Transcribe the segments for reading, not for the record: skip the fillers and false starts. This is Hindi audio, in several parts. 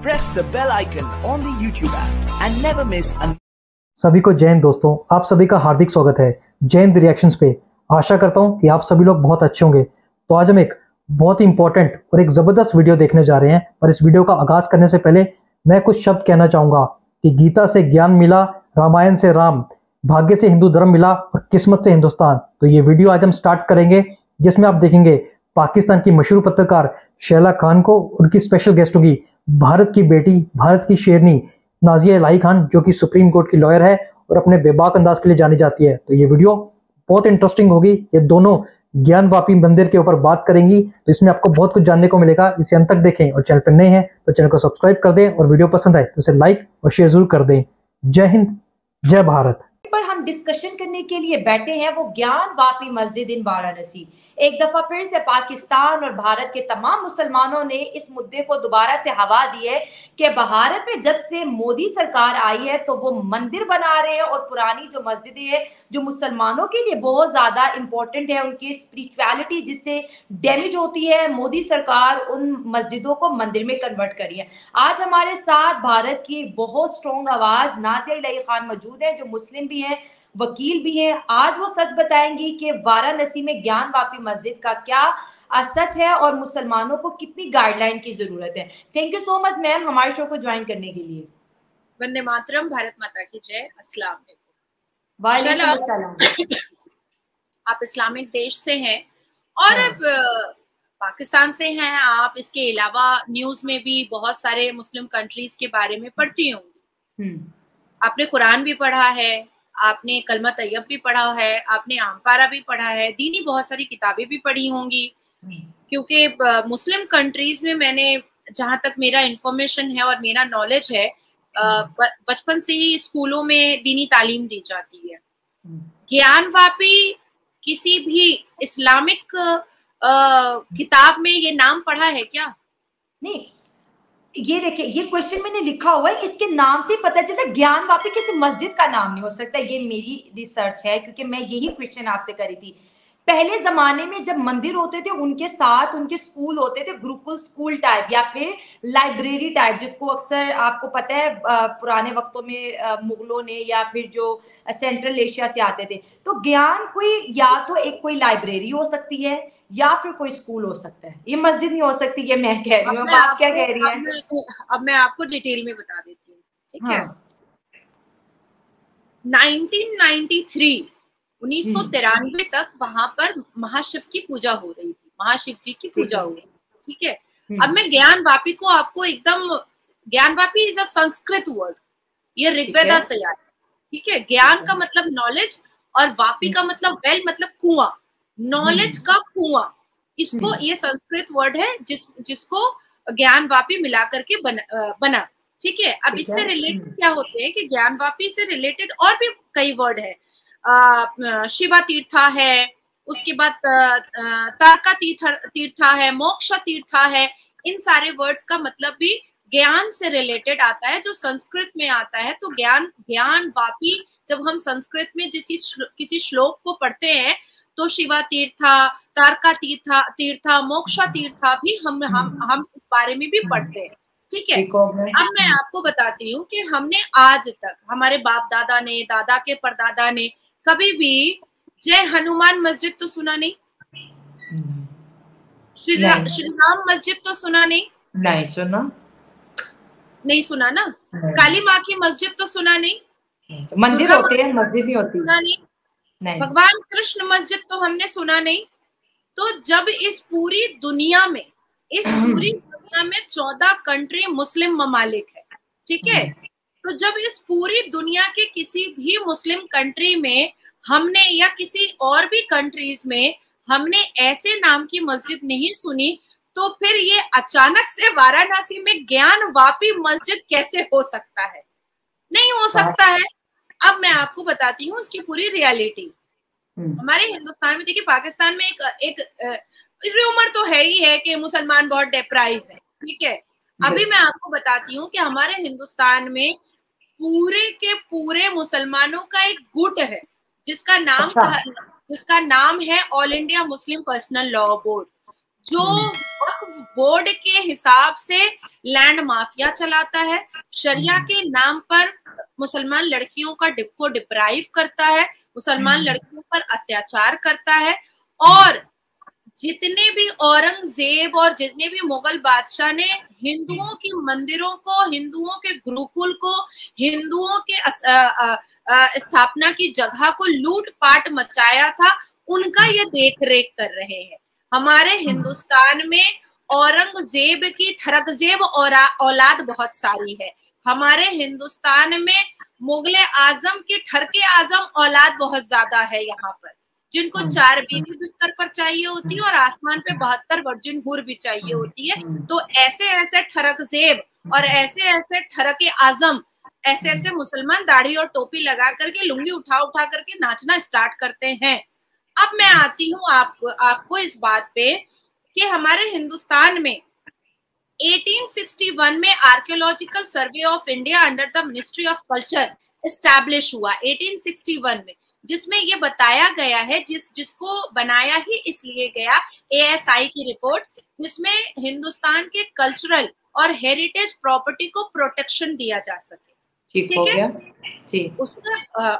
press the bell icon on the YouTube app and never miss an. सभी को जय हिंद दोस्तों, आप सभी का हार्दिक स्वागत है जय हिंद रिएक्शंस पे। आशा करता हूं कि आप सभी लोग बहुत अच्छे होंगे। तो आज हम एक बहुत ही इंपॉर्टेंट और एक ज़बरदस्त वीडियो देखने जा रहे हैं। पर इस वीडियो का आगाज़ करने से पहले मैं कुछ शब्द कहना चाहूँगा कि गीता से ज्ञान मिला, रामायण से राम, भाग्य से हिंदू धर्म मिला और किस्मत से हिंदुस्तान। तो ये वीडियो आज हम स्टार्ट करेंगे, जिसमें आप देखेंगे पाकिस्तान की मशहूर पत्रकार शैला खान को, उनकी स्पेशल गेस्ट होगी भारत की बेटी, भारत की शेरनी नाजिया इलाही खान, जो कि सुप्रीम कोर्ट की लॉयर है और अपने बेबाक अंदाज के लिए जानी जाती है। तो ये वीडियो बहुत इंटरेस्टिंग होगी। ये दोनों ज्ञानवापी मंदिर के ऊपर बात करेंगी, तो इसमें आपको बहुत कुछ जानने को मिलेगा। इसे अंत तक देखें और चैनल पर नए हैं तो चैनल को सब्सक्राइब कर दें और वीडियो पसंद आए तो इसे लाइक और शेयर जरूर कर दें। जय हिंद, जय भारत। पर हम डिस्कशन करने के लिए बैठे हैं वो ज्ञानवापी मस्जिद इन वाराणसी। एक दफा फिर से पाकिस्तान और भारत के तमाम मुसलमानों ने इस मुद्दे को दोबारा से हवा दी है कि भारत में जब से मोदी सरकार आई है तो वो मंदिर बना रहे हैं और पुरानी जो मस्जिदें हैं जो मुसलमानों के लिए बहुत ज्यादा इंपॉर्टेंट है, उनकी स्पिरिचुअलिटी जिससे डैमेज होती है, मोदी सरकार उन मस्जिदों को मंदिर में कन्वर्ट करी है। आज हमारे साथ भारत की एक बहुत स्ट्रॉन्ग आवाज नाजिया इलाही खान मौजूद है, जो मुस्लिम भी है, वकील भी है। आज वो सच बताएंगी कि वाराणसी में ज्ञानवापी मस्जिद का क्या सच है और मुसलमानों को कितनी गाइडलाइन की जरूरत है। Thank you so much ma'am हमारे शो को ज्वाइन करने के लिए। वंदे मातरम, भारत माता की जय, अस्सलाम वालेकुम अस्सलाम। आप इस्लामिक देश से हैं और अब पाकिस्तान से हैं आप। इसके अलावा न्यूज में भी बहुत सारे मुस्लिम कंट्रीज के बारे में पढ़ती होंगी। आपने कुरान भी पढ़ा है, आपने कलमा तैयब भी पढ़ा है, आपने आमपारा भी पढ़ा है, दीनी बहुत सारी किताबें भी पढ़ी होंगी। क्योंकि मुस्लिम कंट्रीज में मैंने, जहां तक मेरा इंफॉर्मेशन है और मेरा नॉलेज है, बचपन से ही स्कूलों में दीनी तालीम दी जाती है। ज्ञानवापी किसी भी इस्लामिक किताब में ये नाम पढ़ा है क्या? नहीं, ये देखिए, ये क्वेश्चन मैंने लिखा हुआ है, इसके नाम से पता चलता है ज्ञानवापी किसी मस्जिद का नाम नहीं हो सकता। ये मेरी रिसर्च है क्योंकि मैं यही क्वेश्चन आपसे करी थी। पहले जमाने में जब मंदिर होते थे उनके साथ उनके स्कूल होते थे, गुरुकुल स्कूल टाइप या फिर लाइब्रेरी टाइप, जिसको अक्सर आपको पता है पुराने वक्तों में मुगलों ने या फिर जो सेंट्रल एशिया से आते थे, तो ज्ञान कोई या तो एक कोई लाइब्रेरी हो सकती है या फिर कोई स्कूल हो सकता है, ये मस्जिद नहीं हो सकती। ये मैं कह रही हूँ, आप क्या कह रही हैं? अब मैं आपको डिटेल में बता देती हूँ, ठीक है। 1993 1993 तक वहां पर महाशिव की पूजा हो रही थी, महाशिव जी की पूजा हो रही थी, ठीक है। अब मैं ज्ञानवापी को आपको एकदम, Gyanvapi is a Sanskrit word, ये ऋग्वेदा से आया, ठीक है। ज्ञान का मतलब नॉलेज और वापी का मतलब वेल, मतलब कुआं, नॉलेज का कुआं। इसको, ये संस्कृत वर्ड है जिसको ज्ञानवापी मिला करके बना, ठीक है। अब इससे रिलेटेड क्या होते हैं कि ज्ञानवापी से रिलेटेड और भी कई वर्ड है। शिवा तीर्था है, उसके बाद तारका तीर्था है, मोक्ष तीर्था है। इन सारे वर्ड्स का मतलब भी ज्ञान से रिलेटेड आता है, जो संस्कृत में आता है। तो ज्ञानवापी जब हम संस्कृत में किसी श्लोक को पढ़ते हैं तो शिवा तीर्था, तारका तीर्था, मोक्ष तीर्था भी हम इस बारे में भी पढ़ते हैं, ठीक है। अब मैं आपको बताती हूँ कि हमने आज तक, हमारे बाप दादा ने, दादा के परदादा ने कभी भी जय हनुमान मस्जिद तो सुना नहीं, श्री राम मस्जिद तो सुना नहीं, नहीं सुना ना। काली माँ की मस्जिद तो सुना नहीं, तो मंदिर होते हैं, मस्जिद नहीं होती, सुना नहीं। भगवान कृष्ण मस्जिद तो हमने सुना नहीं। तो जब इस पूरी दुनिया में 14 कंट्री मुस्लिम ममालिक है, ठीक है। तो जब इस पूरी दुनिया के किसी भी मुस्लिम कंट्री में हमने, या किसी और भी कंट्रीज में हमने ऐसे नाम की मस्जिद नहीं सुनी, तो फिर ये अचानक से वाराणसी में ज्ञानवापी मस्जिद कैसे हो सकता है? नहीं हो सकता है। अब मैं आपको बताती हूँ उसकी पूरी रियलिटी। हमारे हिंदुस्तान में, देखिए, पाकिस्तान में एक रूमर तो है ही है कि मुसलमान बहुत डेप्राइव है, ठीक है। अभी मैं आपको बताती हूँ कि हमारे हिंदुस्तान में पूरे के पूरे मुसलमानों का एक गुट है जिसका नाम है All India Muslim Personal Law Board, जो वक्फ वक्फ बोर्ड के हिसाब से लैंड माफिया चलाता है, शरिया के नाम पर मुसलमान लड़कियों को डिप्राइव करता है, मुसलमान लड़कियों पर अत्याचार करता है, और जितने भी औरंगजेब और जितने भी मुगल बादशाह ने हिंदुओं की मंदिरों को, हिंदुओं के गुरुकुल को, हिंदुओं के स्थापना की जगह को लूट पाट मचाया था, उनका ये देख रेख कर रहे हैं। हमारे हिंदुस्तान में औरंगजेब की ठरकजेब औलाद बहुत सारी है, हमारे हिंदुस्तान में मुगले आजम की ठरके आजम औलाद बहुत ज्यादा है यहाँ पर, जिनको 4 बीवी बिस्तर पर चाहिए होती है और आसमान पे 72 वर्जिन हूर भी चाहिए होती है। तो ऐसे ऐसे ठरकजेब और ऐसे ऐसे ठरके आजम, ऐसे ऐसे मुसलमान दाढ़ी और टोपी लगा करके लुंगी उठा उठा करके नाचना स्टार्ट करते हैं। अब मैं आती हूँ आपको इस बात पे कि हमारे हिंदुस्तान में 1861 में Archaeological Survey of India under the Ministry of Culture establish हुआ 1861 में, जिसमें ये बताया गया है, जिसको बनाया ही इसलिए गया ASI की रिपोर्ट, जिसमें हिंदुस्तान के कल्चरल और हेरिटेज प्रॉपर्टी को प्रोटेक्शन दिया जा सके। ठीक है जी। उसका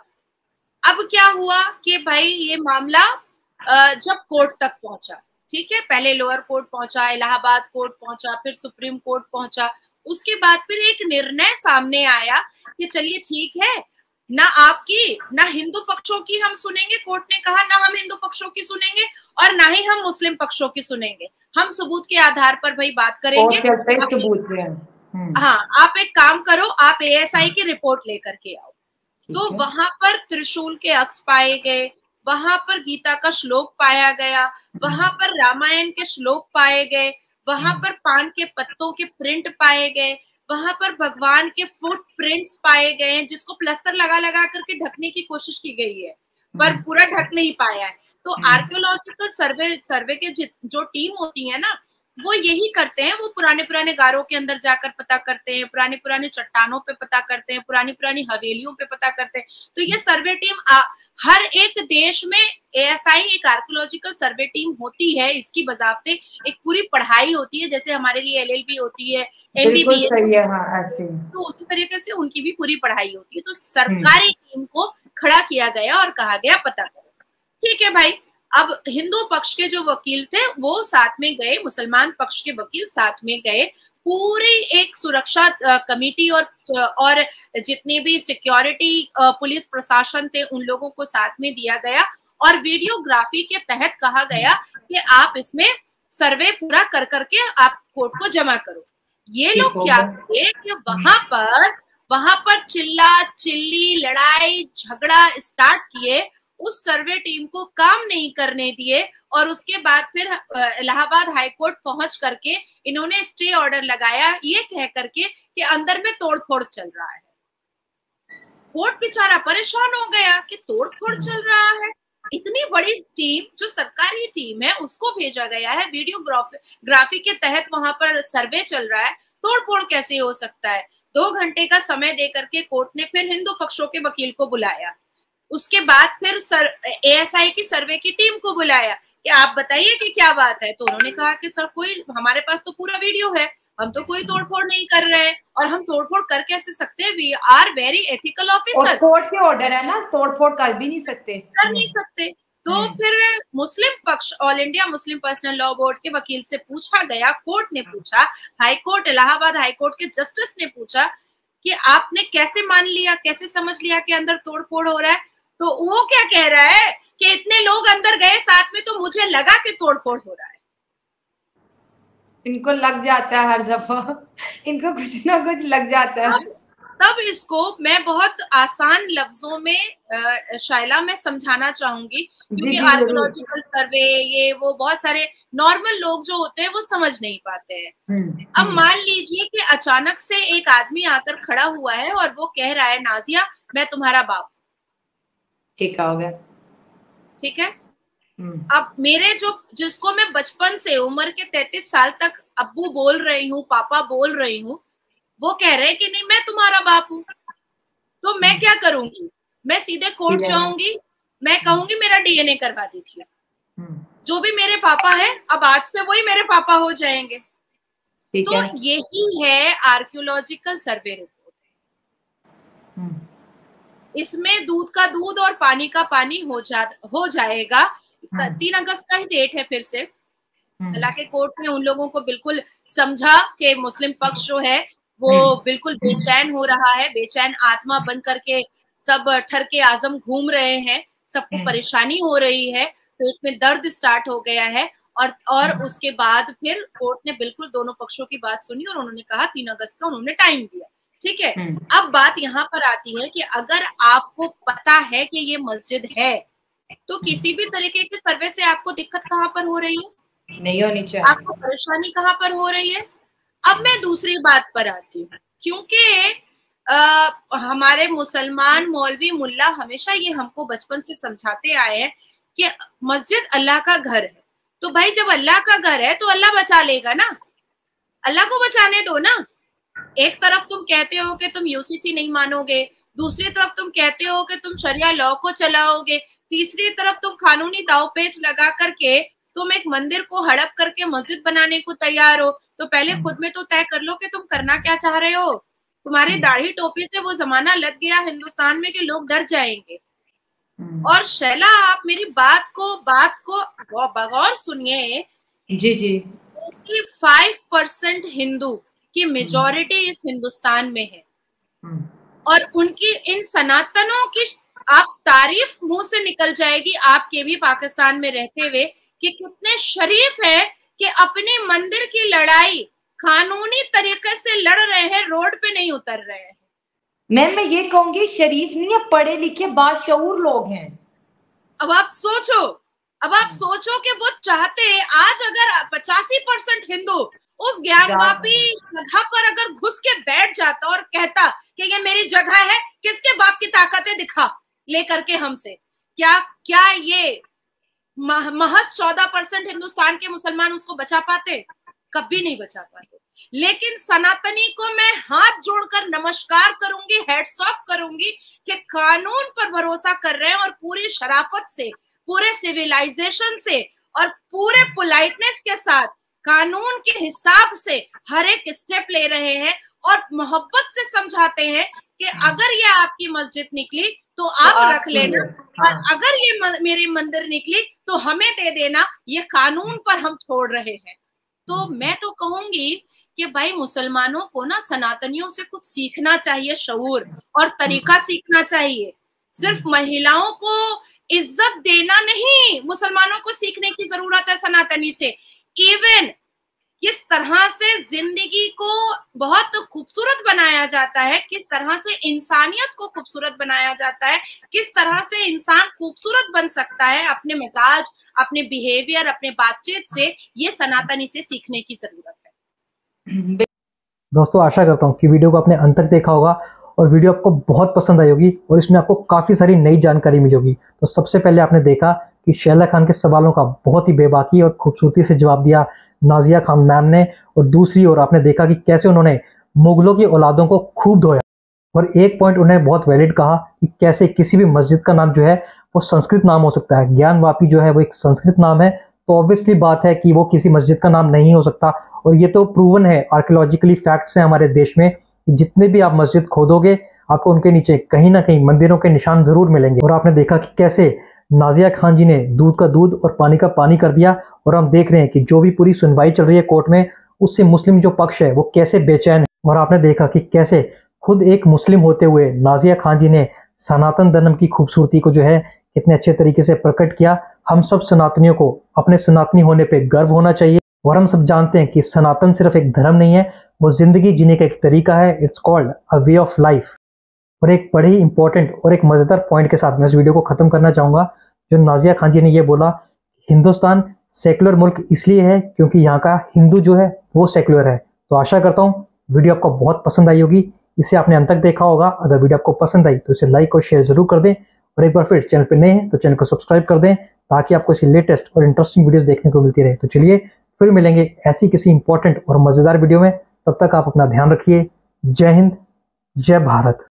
अब क्या हुआ कि भाई ये मामला जब कोर्ट तक पहुंचा, ठीक है, पहले लोअर कोर्ट पहुंचा, इलाहाबाद कोर्ट पहुंचा, फिर सुप्रीम कोर्ट पहुंचा, उसके बाद फिर एक निर्णय सामने आया कि चलिए ठीक है, ना आपकी ना हिंदू पक्षों की हम सुनेंगे, कोर्ट ने कहा, ना हम हिंदू पक्षों की सुनेंगे और ना ही हम मुस्लिम पक्षों की सुनेंगे, हम सबूत के आधार पर भाई बात करेंगे। हाँ, आप एक काम करो, आप ASI की रिपोर्ट लेकर के आओ। तो वहां पर त्रिशूल के अक्ष पाए गए, वहां पर गीता का श्लोक पाया गया, वहां पर रामायण के श्लोक पाए गए, वहां पर पान के पत्तों के प्रिंट पाए गए, वहां पर भगवान के फुट प्रिंट्स पाए गए हैं, जिसको प्लस्तर लगा लगा करके ढकने की कोशिश की गई है, पर पूरा ढक नहीं पाया है। तो आर्कियोलॉजिकल सर्वे के जो टीम होती है ना, वो यही करते हैं, वो पुराने पुराने गारों के अंदर जाकर पता करते हैं, पुराने पुराने चट्टानों पे पता करते हैं, पुरानी पुरानी हवेलियों पे पता करते हैं। तो ये सर्वे टीम हर एक देश में ASI एक आर्कियोलॉजिकल सर्वे टीम होती है, इसकी बजावते एक पूरी पढ़ाई होती है, जैसे हमारे लिए LLB होती है, MBBS, हाँ, तो उसी तरीके से उनकी भी पूरी पढ़ाई होती है। तो सरकारी टीम को खड़ा किया गया और कहा गया पता करो। ठीक है भाई, अब हिंदू पक्ष के जो वकील थे वो साथ में गए, मुसलमान पक्ष के वकील साथ में गए, पूरी एक सुरक्षा कमेटी और जितने भी सिक्योरिटी पुलिस प्रशासन थे उन लोगों को साथ में दिया गया, और वीडियोग्राफी के तहत कहा गया कि आप इसमें सर्वे पूरा कर करके आप कोर्ट को जमा करो। ये लोग क्या किए कि वहां पर चिल्ला चिल्ली लड़ाई झगड़ा स्टार्ट किए, उस सर्वे टीम को काम नहीं करने दिए, और उसके बाद फिर इलाहाबाद हाई कोर्ट पहुंच करके इन्होंने स्टे ऑर्डर लगाया, ये कह करके कि अंदर में तोड़फोड़ चल रहा है। कोर्ट बेचारा परेशान हो गया कि तोड़फोड़ चल रहा है, इतनी बड़ी टीम जो सरकारी टीम है उसको भेजा गया है, वीडियोग्राफी के तहत वहां पर सर्वे चल रहा है, तोड़फोड़ कैसे हो सकता है। 2 घंटे का समय दे करके कोर्ट ने फिर हिंदू पक्षों के वकील को बुलाया, उसके बाद फिर ASI की सर्वे की टीम को बुलाया कि आप बताइए कि क्या बात है। तो उन्होंने कहा कि सर कोई, हमारे पास तो पूरा वीडियो है, हम तो कोई तोड़फोड़ नहीं कर रहे हैं, और हम तोड़फोड़ कर कैसे सकते हैं, we are very ethical officers, court के ऑर्डर है ना, तोड़फोड़ कर भी नहीं सकते। तो फिर मुस्लिम पक्ष, All India Muslim Personal Law Board के वकील से पूछा गया, कोर्ट ने पूछा, High Court, Allahabad High Court के जस्टिस ने पूछा कि आपने कैसे मान लिया, कैसे समझ लिया कि अंदर तोड़फोड़ हो रहा है। तो वो क्या कह रहा है कि इतने लोग अंदर गए साथ में, तो मुझे लगा कि तोड़फोड़ हो रहा है। इनको लग जाता है हर दफा, इनको कुछ ना कुछ लग जाता है। तब इसको मैं बहुत आसान लफ्जों में शाइला मैं समझाना चाहूंगी, क्योंकि आर्कियोलॉजिकल सर्वे ये वो बहुत सारे नॉर्मल लोग जो होते हैं वो समझ नहीं पाते हैं। अब मान लीजिए कि अचानक से एक आदमी आकर खड़ा हुआ है और वो कह रहा है, नाजिया मैं तुम्हारा बाप, ठीक हो गया, ठीक है। अब मेरे जिसको मैं बचपन से उम्र के 33 साल तक अब्बू बोल रही हूँ, पापा बोल रही हूँ, वो कह रहे हैं कि नहीं मैं तुम्हारा बाप हूँ, तो मैं क्या करूंगी, मैं सीधे कोर्ट जाऊंगी, मैं कहूंगी मेरा DNA करवा दीजिए। जो भी मेरे पापा हैं अब आज से वही मेरे पापा हो जाएंगे। तो यही है आर्कियोलॉजिकल सर्वे रिपोर्ट। इसमें दूध का दूध और पानी का पानी हो जाएगा। 3 अगस्त का ही डेट है फिर से। हालांकि कोर्ट ने उन लोगों को बिल्कुल समझा कि मुस्लिम पक्ष जो है वो बिल्कुल बेचैन हो रहा है, बेचैन आत्मा बन करके सब ठर के आजम घूम रहे हैं, सबको परेशानी हो रही है, पेट में दर्द स्टार्ट हो गया है। और उसके बाद फिर कोर्ट ने बिल्कुल दोनों पक्षों की बात सुनी और उन्होंने कहा 3 अगस्त का उन्होंने टाइम दिया। ठीक है, अब बात यहाँ पर आती है कि अगर आपको पता है कि ये मस्जिद है तो किसी भी तरीके के सर्वे से आपको दिक्कत कहाँ पर हो रही है? नहीं होनी चाहिए। आपको परेशानी कहाँ पर हो रही है? अब मैं दूसरी बात पर आती हूँ, क्योंकि हमारे मुसलमान मौलवी मुल्ला हमेशा ये हमको बचपन से समझाते आए हैं कि मस्जिद अल्लाह का घर है। तो भाई जब अल्लाह का घर है तो अल्लाह बचा लेगा ना, अल्लाह को बचाने दो ना। एक तरफ तुम कहते हो कि तुम यूसीसी नहीं मानोगे, दूसरी तरफ तुम कहते हो कि तुम शरिया लॉ को चलाओगे, तीसरी तरफ तुम कानूनी दावपेच लगा करके तुम एक मंदिर को हड़प करके मस्जिद बनाने को तैयार हो। तो पहले खुद में तो तय कर लो कि तुम करना क्या चाह रहे हो। तुम्हारी दाढ़ी टोपी से वो जमाना लग गया हिंदुस्तान में कि लोग डर जाएंगे। और शैला आप मेरी बात को बगौर सुनिए। जी 5% हिंदू की मेजॉरिटी इस हिंदुस्तान में है और उनकी इन सनातनों की आप तारीफ मुंह से निकल जाएगी आपके भी पाकिस्तान में रहते हुए कि कितने शरीफ है कि अपने मंदिर की लड़ाई कानूनी तरीके से लड़ रहे हैं, रोड पे नहीं उतर रहे हैं। मैम मैं ये कहूंगी शरीफ नहीं है, पढ़े लिखे बाशऊर लोग हैं। अब आप सोचो कि वो चाहते आज अगर 85% हिंदू उस ज्ञानवापी जगह पर अगर घुस के बैठ जाता और कहता कि ये मेरी जगह है, किसके बाप की ताकतें दिखा लेकर के हमसे, क्या ये महज 14% हिंदुस्तान के मुसलमान उसको बचा पाते? कभी नहीं बचा पाते। लेकिन सनातनी को मैं हाथ जोड़कर नमस्कार करूंगी, हैट्स ऑफ करूंगी कि कानून पर भरोसा कर रहे हैं और पूरी शराफत से, पूरे सिविलाइजेशन से और पूरे पोलाइटनेस के साथ कानून के हिसाब से हर एक स्टेप ले रहे हैं और मोहब्बत से समझाते हैं कि अगर ये आपकी मस्जिद निकली तो आप रख लेना, और अगर ये मेरी मंदिर निकली तो हमें दे देना, ये कानून पर हम छोड़ रहे हैं। तो मैं तो कहूंगी कि भाई मुसलमानों को ना सनातनियों से कुछ सीखना चाहिए, शऊर और तरीका सीखना चाहिए। सिर्फ महिलाओं को इज्जत देना नहीं, मुसलमानों को सीखने की जरूरत है सनातनी से। इवन किस तरह से जिंदगी को बहुत खूबसूरत बनाया जाता है, किस तरह से इंसानियत को खूबसूरत बनाया जाता है, किस तरह से इंसान खूबसूरत बन सकता है अपने मिजाज, अपने बिहेवियर, अपने बातचीत से, ये सनातनी से सीखने की जरूरत है। दोस्तों आशा करता हूँ कि वीडियो को आपने अंत तक देखा होगा और वीडियो आपको बहुत पसंद आई होगी और इसमें आपको काफ़ी सारी नई जानकारी मिली होगी। तो सबसे पहले आपने देखा कि शैला खान के सवालों का बहुत ही बेबाकी और खूबसूरती से जवाब दिया नाजिया खान मैम ने, और दूसरी ओर आपने देखा कि कैसे उन्होंने मुगलों की औलादों को खूब धोया। और एक पॉइंट उन्होंने बहुत वैलिड कहा कि कैसे किसी भी मस्जिद का नाम जो है वो संस्कृत नाम हो सकता है। ज्ञानवापी जो है वो एक संस्कृत नाम है, तो ऑब्वियसली बात है कि वो किसी मस्जिद का नाम नहीं हो सकता। और ये तो प्रूवन है, आर्कियोलॉजिकली फैक्ट्स हैं हमारे देश में कि जितने भी आप मस्जिद खोदोगे आपको उनके नीचे कहीं ना कहीं मंदिरों के निशान जरूर मिलेंगे। और आपने देखा कि कैसे नाजिया खान जी ने दूध का दूध और पानी का पानी कर दिया। और हम देख रहे हैं कि जो भी पूरी सुनवाई चल रही है कोर्ट में, उससे मुस्लिम जो पक्ष है वो कैसे बेचैन है। और आपने देखा कि कैसे खुद एक मुस्लिम होते हुए नाजिया खान जी ने सनातन धर्म की खूबसूरती को जो है कितने अच्छे तरीके से प्रकट किया। हम सब सनातनियों को अपने सनातनी होने पे गर्व होना चाहिए। और हम सब जानते हैं कि सनातन सिर्फ एक धर्म नहीं है, वो जिंदगी जीने का एक तरीका है। It's called a way of life. और एक बड़े ही इंपॉर्टेंट और एक मजेदार पॉइंट के साथ मैं इस वीडियो को खत्म करना चाहूंगा। जो नाजिया खान जी ने ये बोला, हिंदुस्तान सेकुलर मुल्क इसलिए है क्योंकि यहाँ का हिंदू जो है वो सेकुलर है। तो आशा करता हूँ वीडियो आपको बहुत पसंद आई होगी, इसे आपने अंत तक देखा होगा। अगर वीडियो आपको पसंद आई तो इसे लाइक और शेयर जरूर कर दें, और एक बार फिर चैनल पर नए हैं तो चैनल को सब्सक्राइब कर दें ताकि आपको इसी लेटेस्ट और इंटरेस्टिंग वीडियोस देखने को मिलती रहे। तो चलिए फिर मिलेंगे ऐसी किसी इंपॉर्टेंट और मजेदार वीडियो में। तब तक आप अपना ध्यान रखिए। जय हिंद, जय भारत।